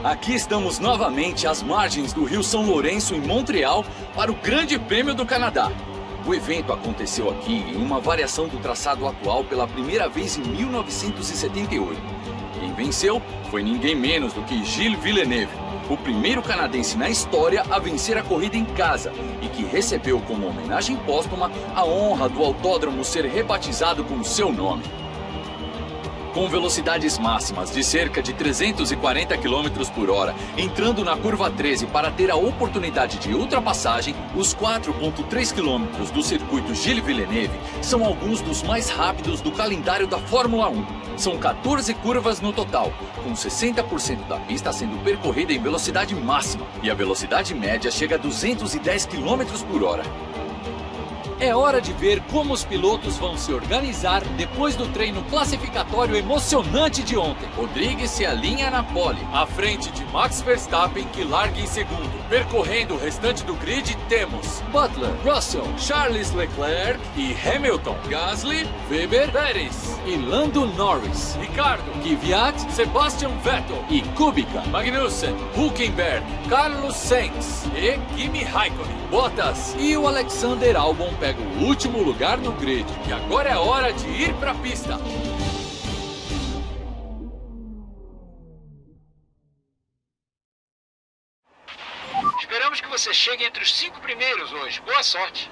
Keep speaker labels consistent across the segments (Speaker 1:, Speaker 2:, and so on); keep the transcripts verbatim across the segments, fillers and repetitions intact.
Speaker 1: Aqui estamos novamente às margens do Rio São Lourenço, em Montreal, para o Grande Prêmio do Canadá. O evento aconteceu aqui em uma variação do traçado atual pela primeira vez em mil novecentos e setenta e oito. Quem venceu foi ninguém menos do que Gilles Villeneuve, o primeiro canadense na história a vencer a corrida em casa e que recebeu como homenagem póstuma a honra do autódromo ser rebatizado com seu nome. Com velocidades máximas de cerca de trezentos e quarenta quilômetros por hora, entrando na curva treze para ter a oportunidade de ultrapassagem, os quatro vírgula três quilômetros do circuito Gilles Villeneuve são alguns dos mais rápidos do calendário da Fórmula um. São quatorze curvas no total, com sessenta por cento da pista sendo percorrida em velocidade máxima, e a velocidade média chega a duzentos e dez quilômetros por hora. É hora de ver como os pilotos vão se organizar depois do treino classificatório emocionante de ontem. Rodrigues se alinha na pole, à frente de Max Verstappen, que larga em segundo. Percorrendo o restante do grid, temos Butler, Russell, Charles Leclerc e Hamilton, Gasly, Weber, Pérez e Lando Norris, Ricardo, Kvyat, Sebastian Vettel e Kubica, Magnussen, Hülkenberg, Carlos Sainz e Kimi Raikkonen. Bottas e o Alexander Albon pegam o último lugar no grid. E agora é hora de ir para a pista.
Speaker 2: Esperamos que você chegue entre os cinco primeiros hoje. Boa sorte!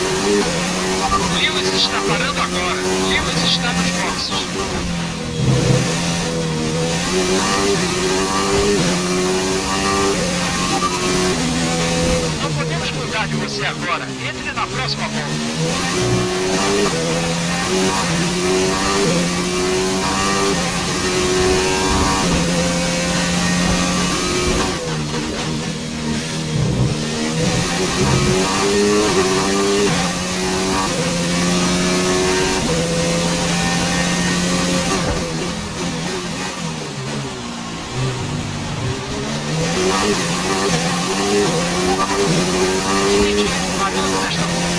Speaker 2: Lewis está parando agora. Lewis está nos boxes. Não podemos cuidar de você agora. Entre na próxima volta. Gente, parando nesta volta.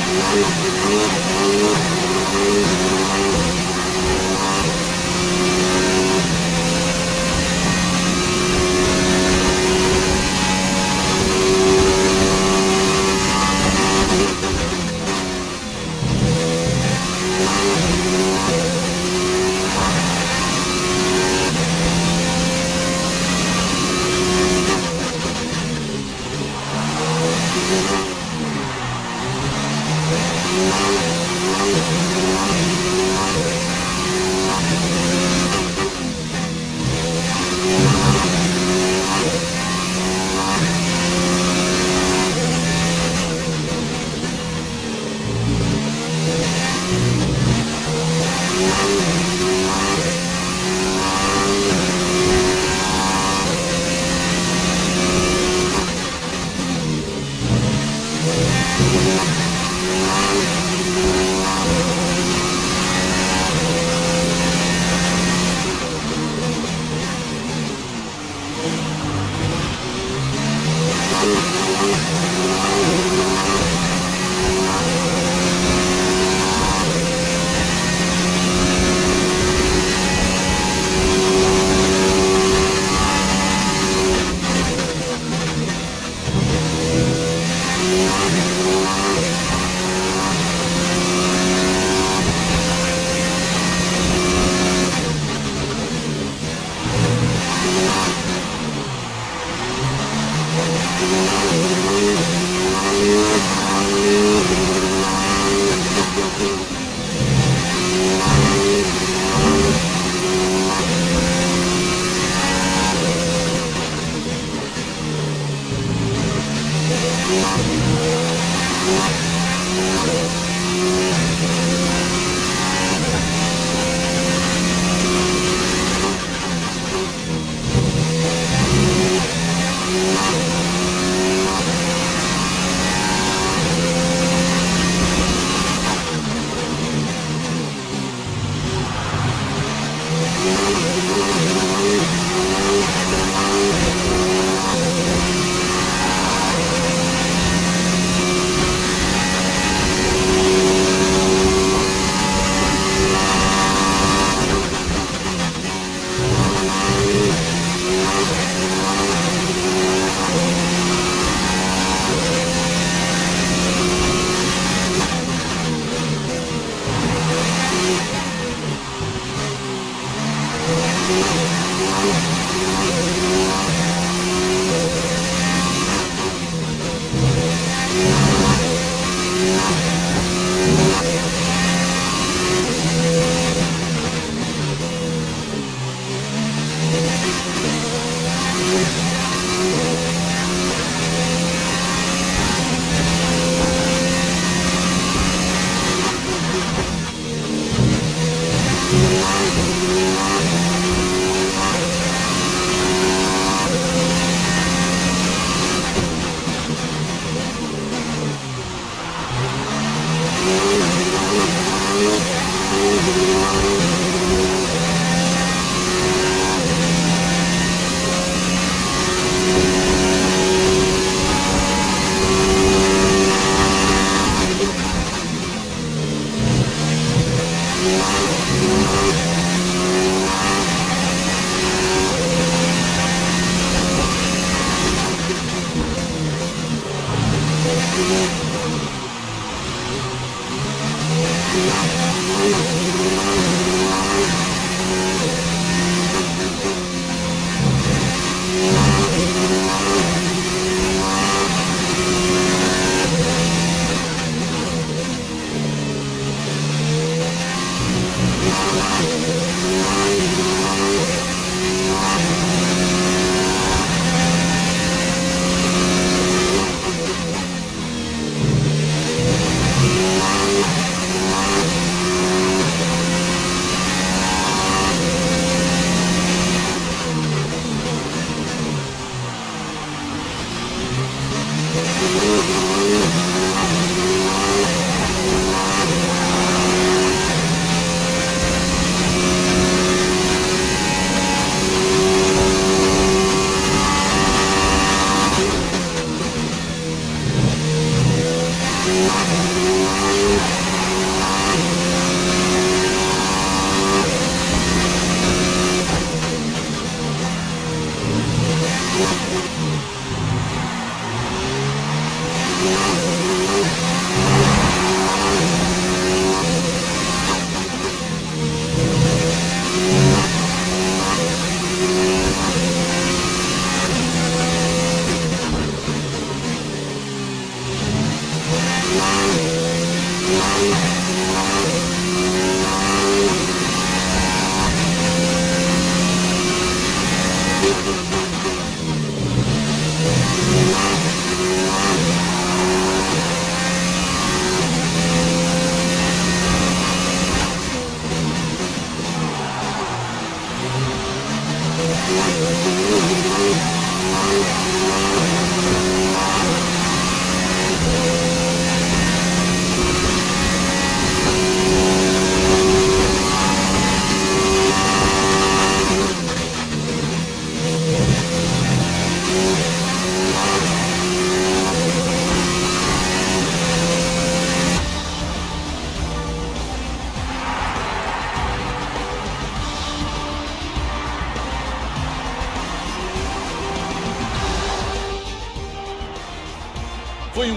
Speaker 3: Thank you.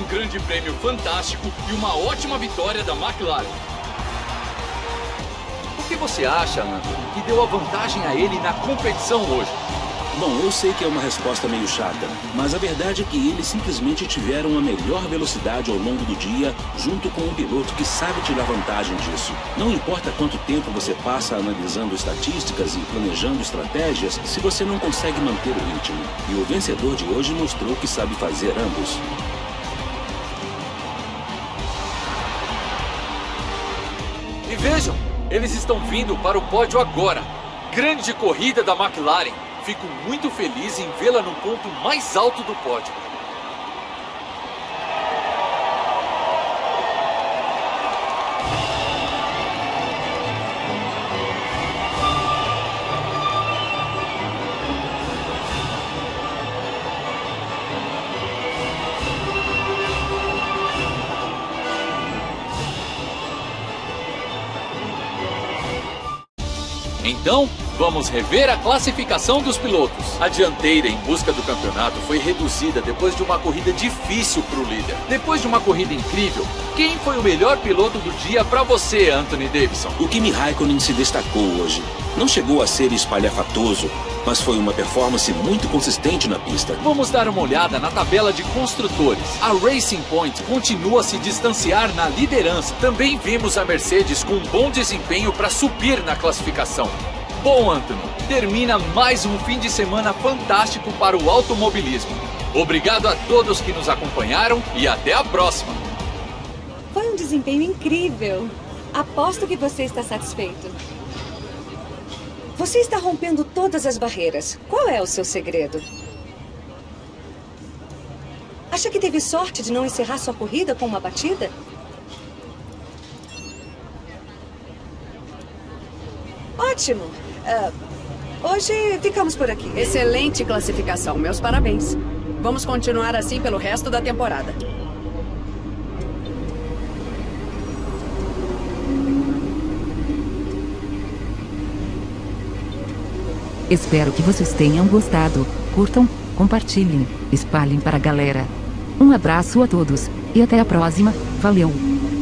Speaker 1: um grande prêmio fantástico e uma ótima vitória da McLaren. O que você acha, Anthony, que deu a vantagem a ele na competição hoje?
Speaker 3: Bom, eu sei que é uma resposta meio chata, mas a verdade é que eles simplesmente tiveram a melhor velocidade ao longo do dia, junto com um piloto que sabe tirar vantagem disso. Não importa quanto tempo você passa analisando estatísticas e planejando estratégias, se você não consegue manter o ritmo. E o vencedor de hoje mostrou que sabe fazer ambos.
Speaker 1: E vejam, eles estão vindo para o pódio agora. Grande corrida da McLaren. Fico muito feliz em vê-la no ponto mais alto do pódio. Então, vamos rever a classificação dos pilotos. A dianteira em busca do campeonato foi reduzida depois de uma corrida difícil para o líder. Depois de uma corrida incrível, quem foi o melhor piloto do dia para você, Anthony Davidson?
Speaker 3: O Kimi Raikkonen se destacou hoje. Não chegou a ser espalhafatoso, mas foi uma performance muito consistente na pista.
Speaker 1: Vamos dar uma olhada na tabela de construtores. A Racing Point continua a se distanciar na liderança. Também vimos a Mercedes com um bom desempenho para subir na classificação. Bom, Anthony, termina mais um fim de semana fantástico para o automobilismo. Obrigado a todos que nos acompanharam e até a próxima.
Speaker 4: Foi um desempenho incrível. Aposto que você está satisfeito. Você está rompendo todas as barreiras. Qual é o seu segredo? Acha que teve sorte de não encerrar sua corrida com uma batida? Ótimo. Uh, hoje ficamos por aqui.
Speaker 5: Excelente classificação. Meus parabéns. Vamos continuar assim pelo resto da temporada.
Speaker 6: Espero que vocês tenham gostado. Curtam, compartilhem, espalhem para a galera. Um abraço a todos e até a próxima. Valeu!